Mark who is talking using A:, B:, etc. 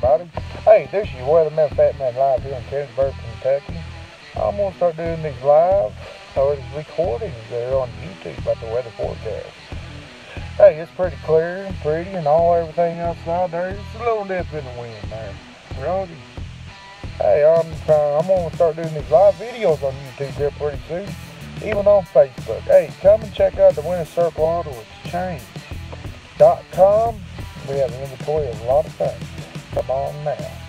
A: everybody. Hey, this is your Weatherman Fat Man live here in Kennesaw, Kentucky. I'm going to start doing these live, or these recordings there on YouTube about the weather forecast. Hey, it's pretty clear and pretty and everything outside there. Just a little dip in the wind there. Righty. Hey, I'm going to start doing these live videos on YouTube here pretty soon, even on Facebook. Hey, come and check out the Winter Circle Auto Exchange.com. We have an inventory of a lot of things. Come on now.